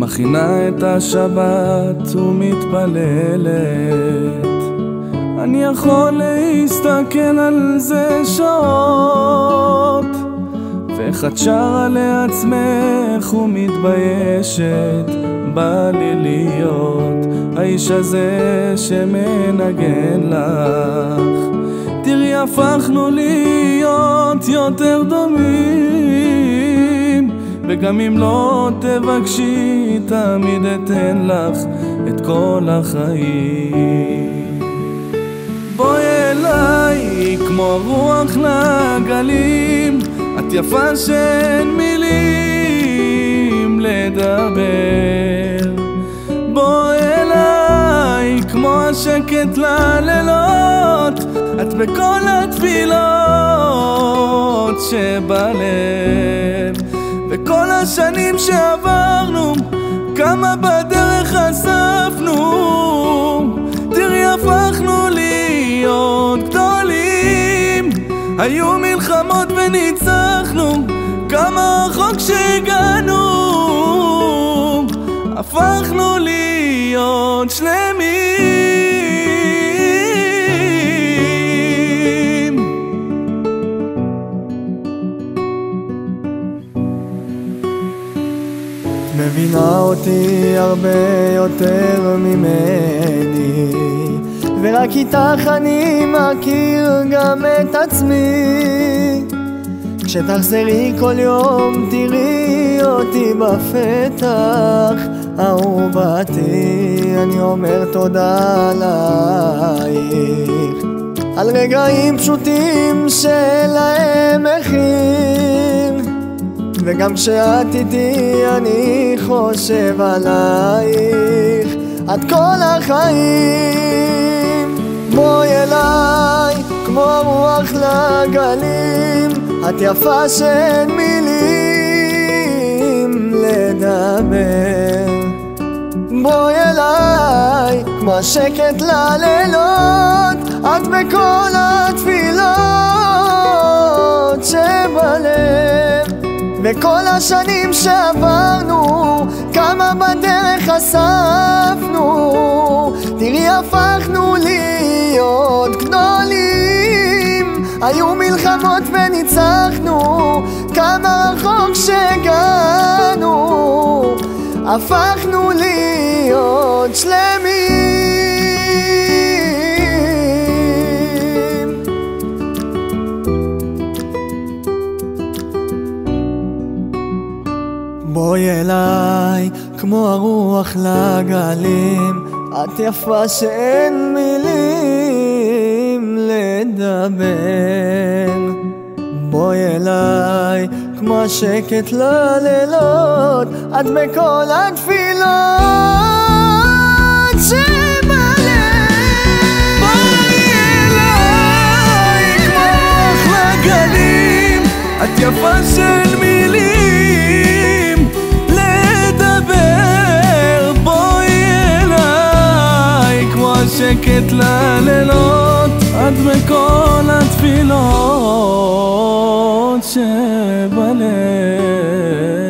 מכינה את השבת ומתפללת. אני יכול להסתכל על זה שעות, ואיך את שרה לעצמך ומתביישת. בא לי להיות האיש הזה שמנגן לך. תראי, הפכנו להיות יותר דומים, וגם אם לא תבקשי תמיד אתן לך את כל החיים. בואי אליי כמו רוח לגלים, את יפה שאין מילים לדבר. בואי אליי כמו השקט ללילות, את בכל התפילות שבלב. וכל השנים שעברנו, כמה בדרך אספנו. תראי, הפכנו להיות גדולים. היו מלחמות וניצחנו, כמה רחוק שהגענו. הפכנו להיות שלמים. מבינה אותי הרבה יותר ממני, ורק איתך אני מכיר גם את עצמי. כשתחזרי כל יום תראי אותי בפתח, אהובתי, אני אומר תודה עלייך, על רגעים פשוטים שלהם מחיר. וגם כשאת איתי אני חושב עלייך עד כל החיים. בואי אליי כמו רוח לגלים, את יפה שאין מילים לדבר. בואי אליי כמו השקט ללילות, את בכל התפילות שבלב. וכל השנים שעברנו, כמה בדרך אספנו. תראי, הפכנו להיות גדולים. היו מלחמות וניצחנו, כמה רחוק שהגענו. הפכנו להיות שלמים. בואי אליי כמו הרוח לגלים, את יפה שאין מילים לדבר. בואי אליי כמו השקט ללילות, את בכל התפילות שבלב. בואי אליי כמו רוח לגלים, את יפה שאין מילים לדבר. בואי אליי כמו השקט ללילות, את בכל התפילות שבלב.